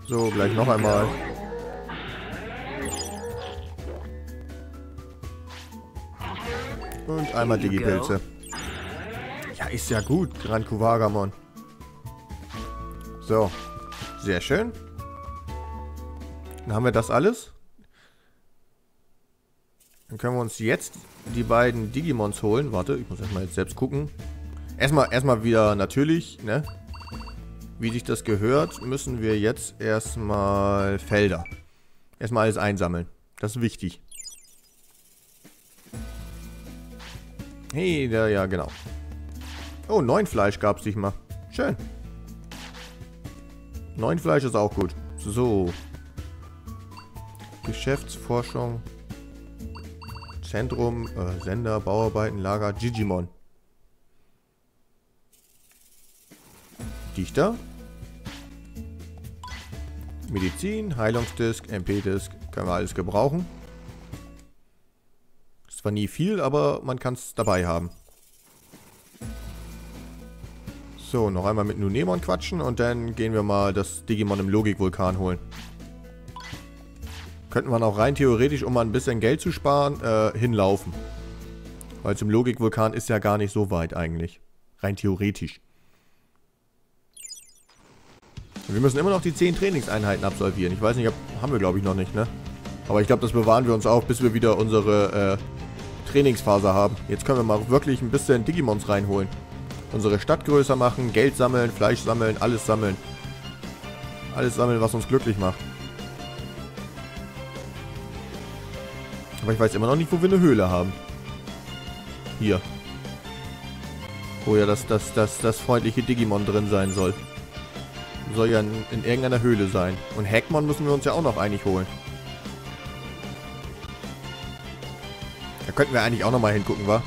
So, gleich noch einmal. Und einmal Digi-Pilze. Ja, ist ja gut, Gran Kuwagamon. So, sehr schön. Dann haben wir das alles. Dann können wir uns jetzt die beiden Digimons holen. Warte, ich muss erstmal jetzt selbst gucken. Erstmal wieder natürlich, ne? Wie sich das gehört, müssen wir jetzt erstmal Felder. Erstmal alles einsammeln. Das ist wichtig. Hey, ja, genau. Oh, 9 Fleisch gab es diesmal. Schön. 9 Fleisch ist auch gut. So. Geschäftsforschung. Zentrum, Sender, Bauarbeiten, Lager, Digimon. Dichter. Medizin, Heilungsdisk, MP-Disk. Können wir alles gebrauchen. Ist zwar nie viel, aber man kann es dabei haben. So, noch einmal mit Nunemon quatschen und dann gehen wir mal das Digimon im Logikwulkan holen. Könnten wir auch rein theoretisch, um mal ein bisschen Geld zu sparen, hinlaufen. Weil zum Logikwulkan ist ja gar nicht so weit eigentlich. Rein theoretisch. Und wir müssen immer noch die 10 Trainingseinheiten absolvieren. Ich weiß nicht, haben wir glaube ich noch nicht, ne? Aber ich glaube, das bewahren wir uns auf, bis wir wieder unsere Trainingsphase haben. Jetzt können wir mal wirklich ein bisschen Digimons reinholen. Unsere Stadt größer machen, Geld sammeln, Fleisch sammeln, alles sammeln. Alles sammeln, was uns glücklich macht. Aber ich weiß immer noch nicht, wo wir eine Höhle haben. Hier. Wo ja das freundliche Digimon drin sein soll. Soll ja in irgendeiner Höhle sein. Und Hackmon müssen wir uns ja auch noch eigentlich holen. Da könnten wir eigentlich auch nochmal hingucken, wa?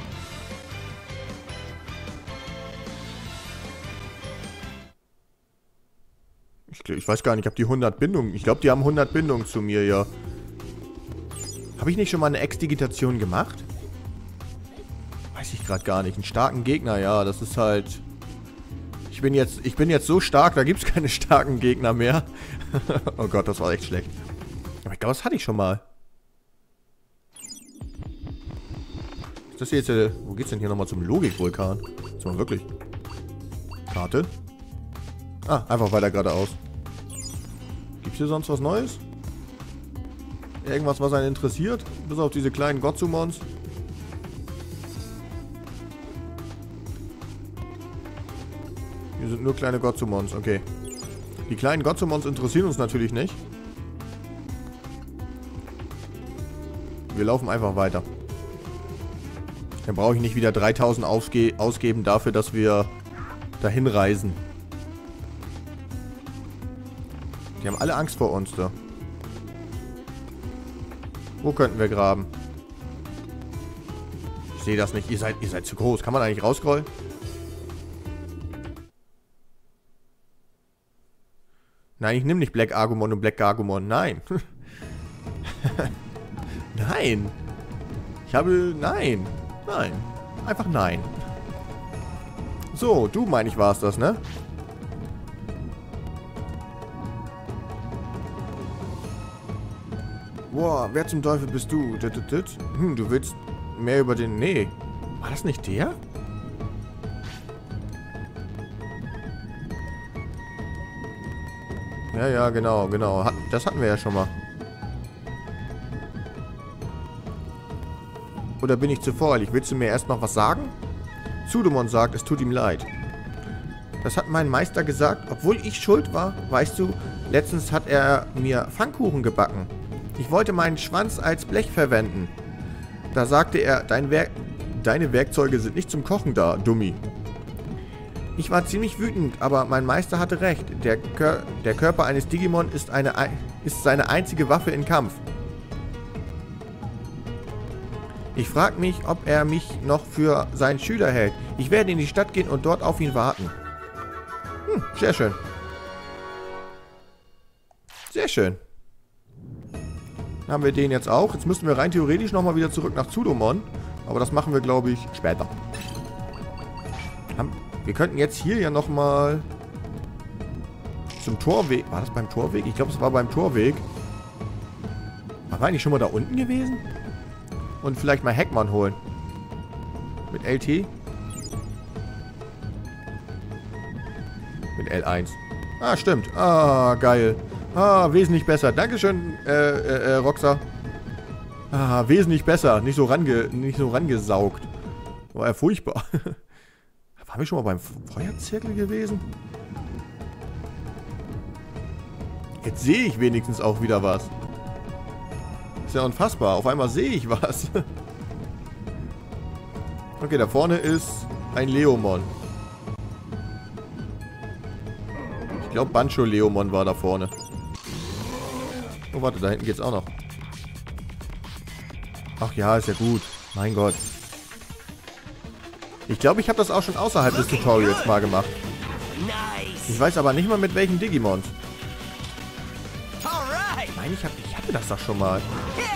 Ich weiß gar nicht, ich habe die 100 Bindungen. Ich glaube, die haben 100 Bindungen zu mir, ja. Habe ich nicht schon mal eine Exdigitation gemacht? Weiß ich gerade gar nicht. Einen starken Gegner, ja, das ist halt... Ich bin jetzt so stark, da gibt es keine starken Gegner mehr. Oh Gott, das war echt schlecht. Aber ich glaube, das hatte ich schon mal. Ist das hier jetzt... Wo geht's denn hier nochmal zum Logikwulkan? Jetzt mal wirklich. Karte. Ah, einfach weiter geradeaus. Gibt's hier sonst was Neues? Irgendwas, was einen interessiert? Bis auf diese kleinen Gotsumons. Hier sind nur kleine Gotsumons, okay. Die kleinen Gotsumons interessieren uns natürlich nicht. Wir laufen einfach weiter. Dann brauche ich nicht wieder 3000 ausgeben dafür, dass wir dahin reisen. Die haben alle Angst vor uns da. Wo könnten wir graben? Ich sehe das nicht. Ihr seid zu groß. Kann man eigentlich rauscrollen? Nein, ich nehme nicht Black Agumon und Black Gargumon. Nein. Nein. Nein. Nein. Einfach nein. So, du, meine ich, war's das, ne? Boah, wer zum Teufel bist du? Du willst mehr über den... Nee. War das nicht der? Ja, genau. Das hatten wir ja schon mal. Oder bin ich zu voreilig? Willst du mir erst noch was sagen? Zudomon sagt, es tut ihm leid. Das hat mein Meister gesagt, obwohl ich schuld war. Weißt du, letztens hat er mir Pfannkuchen gebacken. Ich wollte meinen Schwanz als Blech verwenden. Da sagte er, deine Werkzeuge sind nicht zum Kochen da, Dummi. Ich war ziemlich wütend, aber mein Meister hatte recht. Der Körper eines Digimon ist seine einzige Waffe im Kampf. Ich frage mich, ob er mich noch für seinen Schüler hält. Ich werde in die Stadt gehen und dort auf ihn warten. Sehr schön. Sehr schön. Haben wir den jetzt auch. Jetzt müssen wir rein theoretisch nochmal wieder zurück nach Zudomon. Aber das machen wir, glaube ich, später. Wir könnten jetzt hier ja nochmal zum Torweg. War das beim Torweg? Ich glaube, es war beim Torweg. Waren wir eigentlich schon mal da unten gewesen? Und vielleicht mal Heckmann holen. Mit LT? Mit L1. Ah, stimmt. Ah, geil. Ah, wesentlich besser. Dankeschön, Roxa. Ah, wesentlich besser. Nicht so rangesaugt. War ja furchtbar. Waren wir schon mal beim Feuerzirkel gewesen? Jetzt sehe ich wenigstens auch wieder was. Ist ja unfassbar. Auf einmal sehe ich was. Okay, da vorne ist ein Leomon. Ich glaube, Bancho Leomon war da vorne. Oh, warte, da hinten geht's auch noch. Ach ja, ist ja gut. Mein Gott. Ich glaube, ich habe das auch schon außerhalb des Tutorials mal gemacht. Ich weiß aber nicht mal mit welchen Digimons. Ich meine, ich hatte das doch schon mal.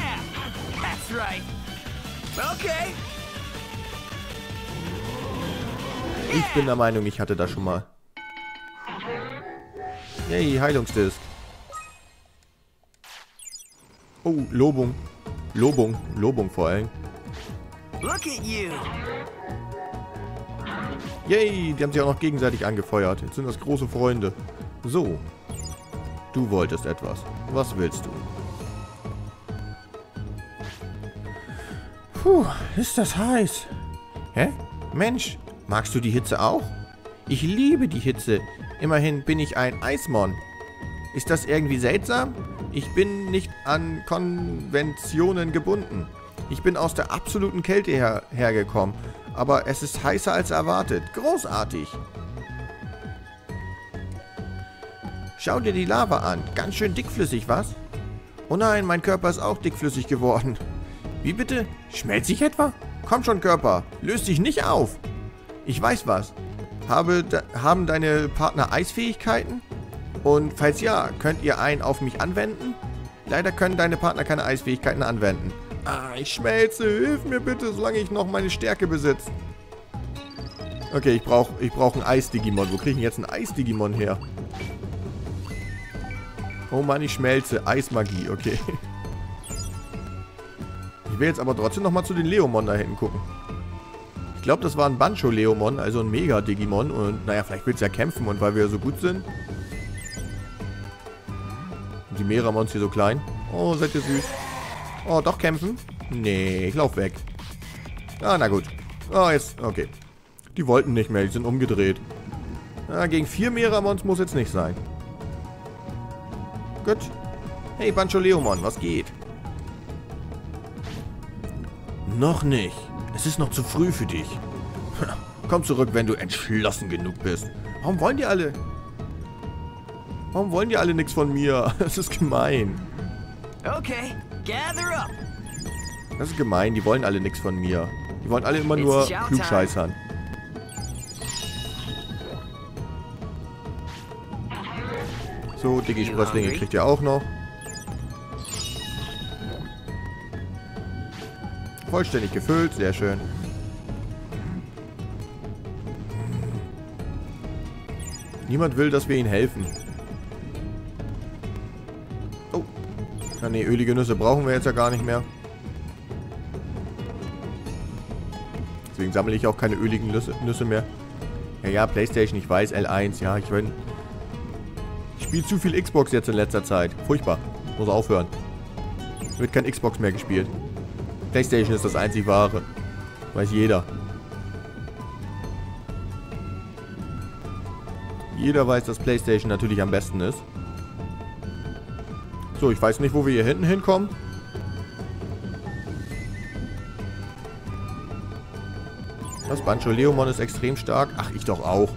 Ich bin der Meinung, ich hatte das schon mal. Yay, Heilungsdisk. Oh, Lobung. Lobung vor allem. Yay, die haben sich auch noch gegenseitig angefeuert. Jetzt sind das große Freunde. So. Du wolltest etwas. Was willst du? Puh, ist das heiß. Hä? Mensch, magst du die Hitze auch? Ich liebe die Hitze. Immerhin bin ich ein Eismon. Ist das irgendwie seltsam? Ich bin nicht an Konventionen gebunden. Ich bin aus der absoluten Kälte hergekommen. Aber es ist heißer als erwartet. Großartig. Schau dir die Lava an. Ganz schön dickflüssig, was? Oh nein, mein Körper ist auch dickflüssig geworden. Wie bitte? Schmelzt sich etwa? Komm schon, Körper. Löst dich nicht auf. Ich weiß was. Haben deine Partner Eisfähigkeiten? Und falls ja, könnt ihr einen auf mich anwenden? Leider können deine Partner keine Eisfähigkeiten anwenden. Ah, ich schmelze. Hilf mir bitte, solange ich noch meine Stärke besitze. Okay, ich brauch ein Eis-Digimon. Wo kriege ich denn jetzt ein Eis-Digimon her? Oh Mann, ich schmelze. Eismagie, okay. Ich will jetzt aber trotzdem nochmal zu den Leomon da hinten gucken. Ich glaube, das war ein Bancho-Leomon, also ein Mega-Digimon. Und naja, vielleicht will es ja kämpfen und weil wir so gut sind. Und die Meramons hier so klein. Oh, seid ihr süß. Oh, doch kämpfen? Nee, ich lauf weg. Ah, na gut. Oh, jetzt, okay. Die wollten nicht mehr, die sind umgedreht. Ah, gegen 4 Meramons muss jetzt nicht sein. Gut. Hey, Bancho Leomon, was geht? Noch nicht. Es ist noch zu früh für dich. Komm zurück, wenn du entschlossen genug bist. Warum wollen die alle nichts von mir? Das ist gemein. Okay, gather up. Das ist gemein, die wollen alle nichts von mir. Die wollen alle immer nur klugscheißern. So, Digi-Sprösslinge kriegt ihr auch noch. Vollständig gefüllt, sehr schön. Niemand will, dass wir ihnen helfen. Oh. Ja, nee, ölige Nüsse brauchen wir jetzt ja gar nicht mehr. Deswegen sammle ich auch keine öligen Nüsse mehr. Ja, PlayStation, ich weiß, L1, ja, ich spiele zu viel Xbox jetzt in letzter Zeit. Furchtbar. Muss aufhören. Es wird kein Xbox mehr gespielt. PlayStation ist das einzig wahre. Weiß jeder. Jeder weiß, dass PlayStation natürlich am besten ist. So, ich weiß nicht, wo wir hier hinten hinkommen. Das Bancho Leomon ist extrem stark. Ach, ich doch auch.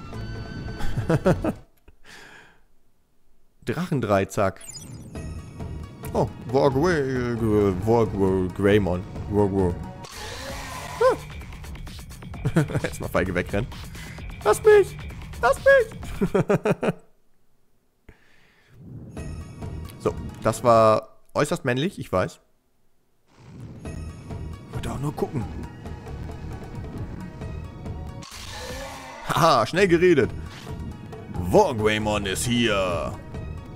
Drachendreizack. Oh, Greymon. Jetzt mal feige wegrennen. Lass mich! Lass mich! So, das war äußerst männlich, ich weiß. Ich wollte auch nur gucken. Haha, schnell geredet. Wargreymon ist hier.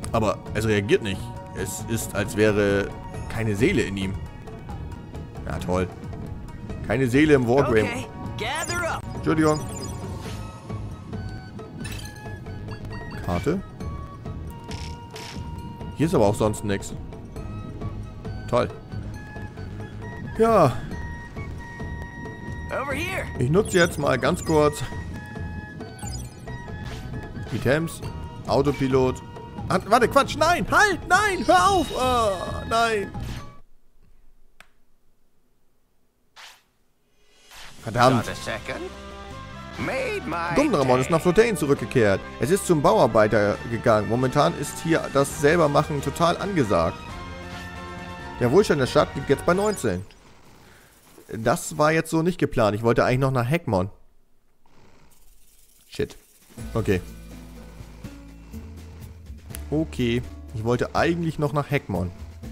Aber es reagiert nicht. Es ist, als wäre keine Seele in ihm. Ja, toll. Keine Seele im Wargame. Okay, gather up. Entschuldigung. Karte. Hier ist aber auch sonst nichts. Toll. Ja, Over here. ich nutze jetzt mal ganz kurz Items, Autopilot. Ah, warte, Quatsch, nein, halt, nein, hör auf. Oh, nein. Verdammt. Not a second. Made my Gumdramon ist nach Flotain zurückgekehrt. Es ist zum Bauarbeiter gegangen. Momentan ist hier das Selbermachen total angesagt. Der Wohlstand der Stadt liegt jetzt bei 19. Das war jetzt so nicht geplant. Ich wollte eigentlich noch nach Heckmon. Shit. Okay. Okay. Ich wollte eigentlich noch nach Heckmon.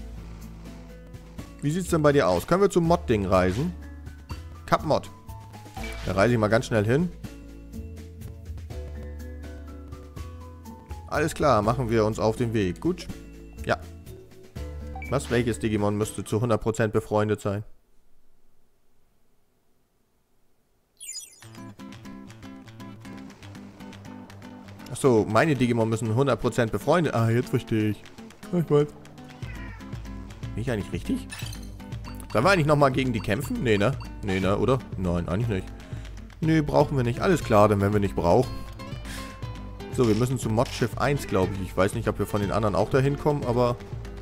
Wie sieht's denn bei dir aus? Können wir zum Mod-Ding reisen? Kap Mod. Da reise ich mal ganz schnell hin. Alles klar, machen wir uns auf den Weg. Gut. Ja. Was? Welches Digimon müsste zu 100% befreundet sein? Achso, meine Digimon müssen 100% befreundet... Ah, jetzt verstehe ich. Ja, ich weiß. Bin ich eigentlich richtig? Sollen wir eigentlich nochmal gegen die kämpfen? Nee, ne? Nee, ne? Oder? Nein, eigentlich nicht. Nee, brauchen wir nicht. Alles klar, dann wenn wir nicht brauchen. So, wir müssen zum Modschiff 1, glaube ich. Ich weiß nicht, ob wir von den anderen auch dahin kommen, aber...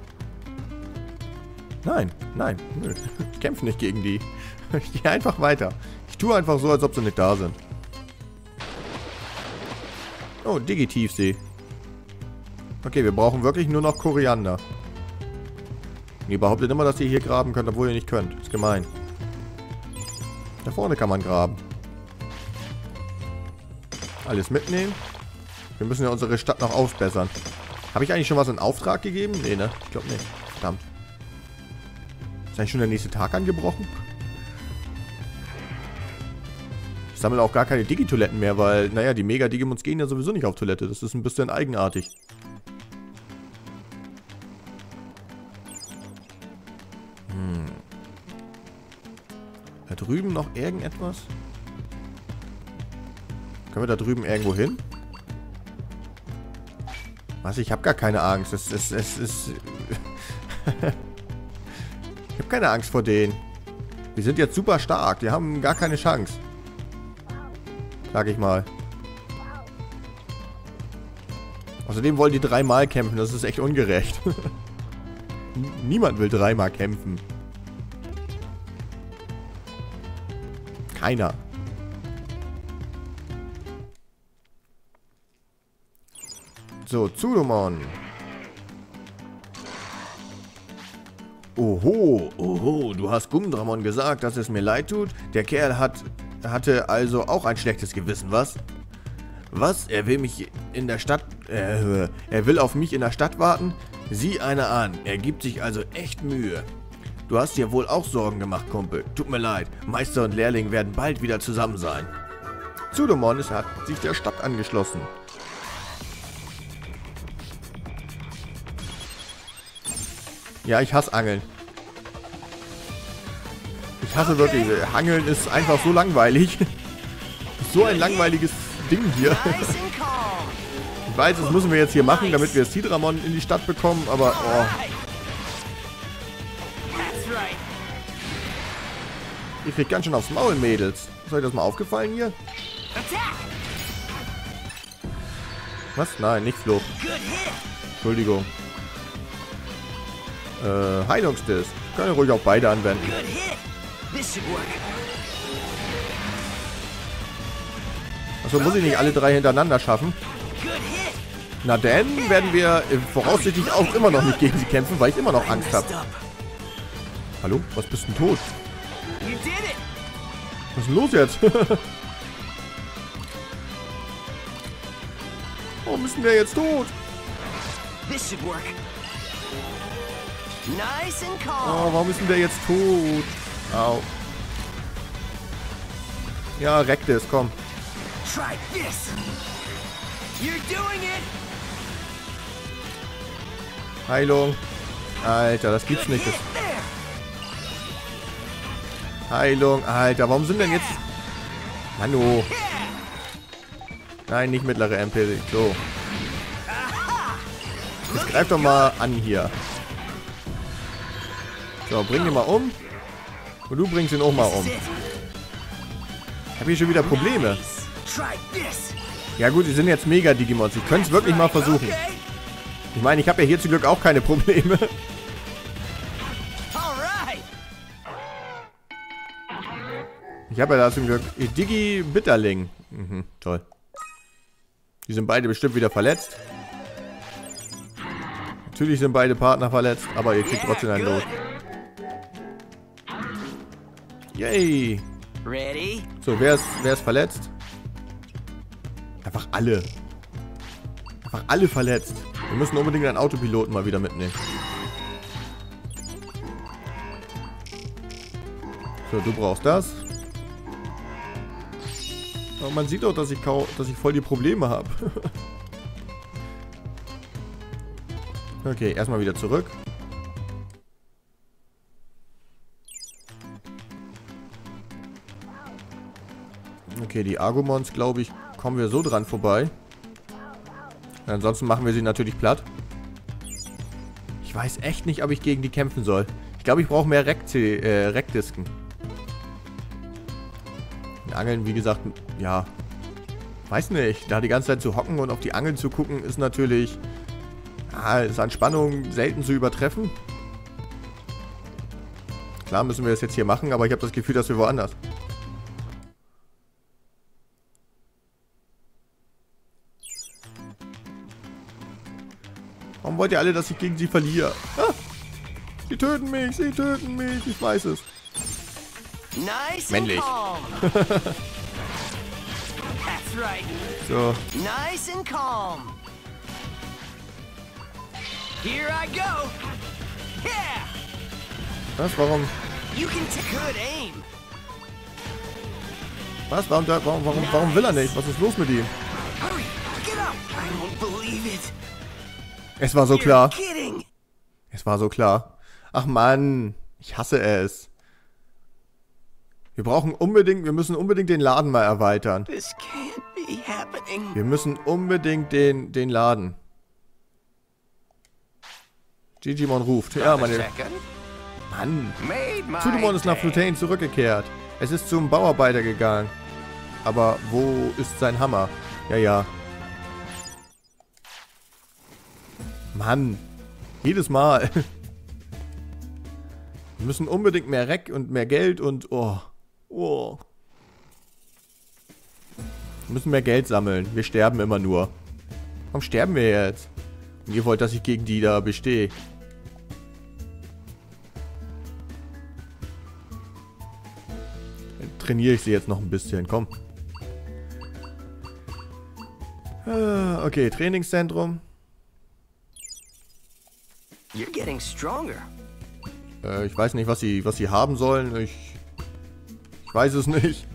Nein, nein, nö. Ich kämpfe nicht gegen die. Ich gehe einfach weiter. Ich tue einfach so, als ob sie nicht da sind. Oh, Digi-Tiefsee. Okay, wir brauchen wirklich nur noch Koriander. Ihr behauptet immer, dass ihr hier graben könnt, obwohl ihr nicht könnt. Ist gemein. Da vorne kann man graben. Alles mitnehmen. Wir müssen ja unsere Stadt noch aufbessern. Habe ich eigentlich schon was in Auftrag gegeben? Nee, ne? Ich glaube nicht. Verdammt. Ist eigentlich schon der nächste Tag angebrochen? Ich sammle auch gar keine Digi-Toiletten mehr, weil, naja, die Mega-Digimons gehen ja sowieso nicht auf Toilette. Das ist ein bisschen eigenartig. Da drüben noch irgendetwas? Können wir da drüben irgendwo hin? Was? Ich habe gar keine Angst. Es ist... Ich habe keine Angst vor denen. Die sind jetzt super stark. Die haben gar keine Chance. Sag ich mal. Außerdem wollen die 3-mal kämpfen. Das ist echt ungerecht. Niemand will 3-mal kämpfen. Keiner. So, Zudomon. Oho, oho, du hast Gumdramon gesagt, dass es mir leid tut. Der Kerl hatte also auch ein schlechtes Gewissen, was? Was? Er will mich in der Stadt... er will auf mich in der Stadt warten? Sieh einer an, er gibt sich also echt Mühe. Du hast dir wohl auch Sorgen gemacht, Kumpel. Tut mir leid, Meister und Lehrling werden bald wieder zusammen sein. Zudomon hat sich der Stadt angeschlossen. Ja, ich hasse Angeln. Ich hasse wirklich. Angeln ist einfach so langweilig. So ein langweiliges Ding hier. Ich weiß, das müssen wir jetzt hier machen, damit wir Sidramon in die Stadt bekommen, aber... Oh. Ihr kriegt ganz schön aufs Maul, Mädels. Ist euch das mal aufgefallen hier? Was? Nein, nicht Flucht. Entschuldigung. Heilungsdisk. Kann ich ruhig auch beide anwenden. Achso, muss ich nicht alle 3 hintereinander schaffen? Na dann werden wir voraussichtlich auch immer noch nicht gegen sie kämpfen, weil ich immer noch Angst habe. Hallo? Was bist denn tot? Was ist denn los jetzt? Warum ist denn der jetzt tot? Oh, warum ist denn der jetzt tot? Au. Ja, reckt es, komm. Heilung. Alter, das gibt's nicht. Das Heilung. Alter, warum sind denn jetzt... Mano. Nein, nicht mittlere MP. So. Jetzt greif doch mal an hier. So, bring ihn mal um. Und du bringst ihn auch mal um. Ich habe hier schon wieder Probleme. Ja gut, die sind jetzt Mega-Digimons. Ich könnte es wirklich mal versuchen. Ich meine, ich habe ja hier zum Glück auch keine Probleme. Ich habe ja da zum Glück Digi-Bitterling. Mhm, toll. Die sind beide bestimmt wieder verletzt. Natürlich sind beide Partner verletzt, aber ihr kriegt trotzdem ein Lot. Yay! So, wer ist verletzt? Einfach alle. Einfach alle verletzt. Wir müssen unbedingt einen Autopiloten mal wieder mitnehmen. So, du brauchst das. Aber man sieht doch, dass ich voll die Probleme habe. Okay, erstmal wieder zurück. Okay, die Argumons, glaube ich, kommen wir so dran vorbei. Ansonsten machen wir sie natürlich platt. Ich weiß echt nicht, ob ich gegen die kämpfen soll. Ich glaube, ich brauche mehr Rekdisken. Angeln, wie gesagt, ja. Weiß nicht. Da die ganze Zeit zu hocken und auf die Angeln zu gucken, ist natürlich... ist an Spannung selten zu übertreffen. Klar müssen wir das jetzt hier machen, aber ich habe das Gefühl, dass wir woanders. Warum wollt ihr alle, dass ich gegen sie verliere? Ah, sie töten mich, ich weiß es. Nice männlich. That's right. So. Nice and calm. Here I go. Yeah. Was? Warum? You can take good aim. Was? Warum will er nicht? Was ist los mit ihm? Hurry, get up. I won't believe it. Es war so klar. You're kidding. Es war so klar. Ach Mann, ich hasse es. Wir müssen unbedingt den Laden mal erweitern. This can't be happening. Wir müssen unbedingt den Laden. Digimon ruft. Ja, meine... Mann. Sudemon ist nach Flutane zurückgekehrt. Es ist zum Bauarbeiter gegangen. Aber wo ist sein Hammer? Ja. Mann. Jedes Mal. Wir müssen unbedingt mehr Reck und mehr Geld und... Oh. Wir müssen mehr Geld sammeln. Wir sterben immer nur. Warum sterben wir jetzt? Und ihr wollt, dass ich gegen die da bestehe. Dann trainiere ich sie jetzt noch ein bisschen. Komm. Okay, Trainingszentrum. You're getting stronger. Ich weiß nicht, was sie haben sollen. Ich weiß es nicht.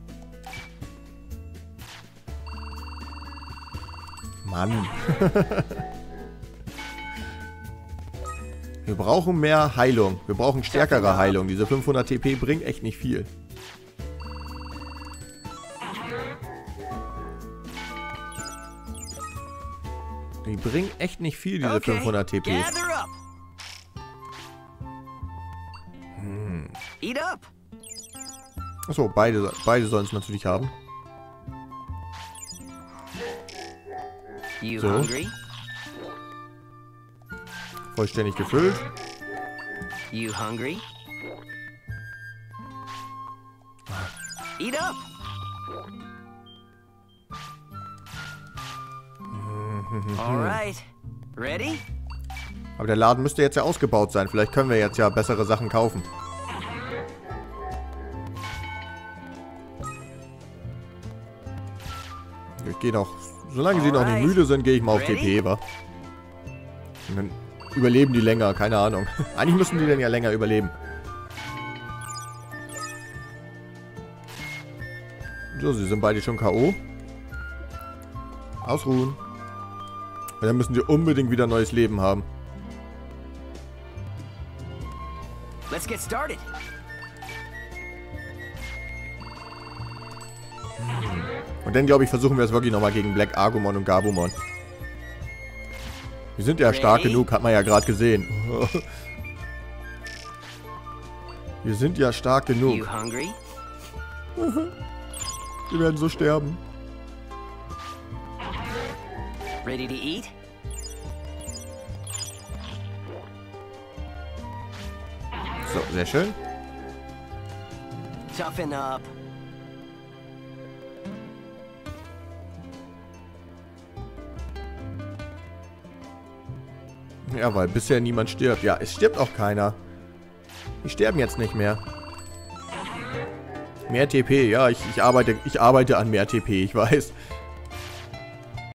Mann. Wir brauchen mehr Heilung. Wir brauchen stärkere Heilung. Diese 500 TP bringt echt nicht viel. Die bringen echt nicht viel, diese 500 TP. Eat up. Achso, beide sollen es natürlich haben. You So. hungry? Vollständig gefüllt. You hungry? Eat up. All right. Ready? Aber der Laden müsste jetzt ja ausgebaut sein. Vielleicht können wir jetzt ja bessere Sachen kaufen. Ich gehe noch... Solange sie noch nicht müde sind, gehe ich mal auf TP, wa? Und dann überleben die länger, keine Ahnung. Eigentlich müssen die denn ja länger überleben. So, sie sind beide schon K.O. Ausruhen. Und dann müssen sie unbedingt wieder neues Leben haben. Let's get started. Und dann, glaube ich, versuchen wir es wirklich nochmal gegen Black Agumon und Gabumon. Wir sind ja stark genug, hat man ja gerade gesehen. Wir sind ja stark genug. You hungry? Wir werden so sterben. Ready to eat? So, sehr schön. Toughen up. Ja, weil bisher niemand stirbt. Ja, es stirbt auch keiner. Die sterben jetzt nicht mehr. Mehr TP, ja, ich arbeite an mehr TP, ich weiß.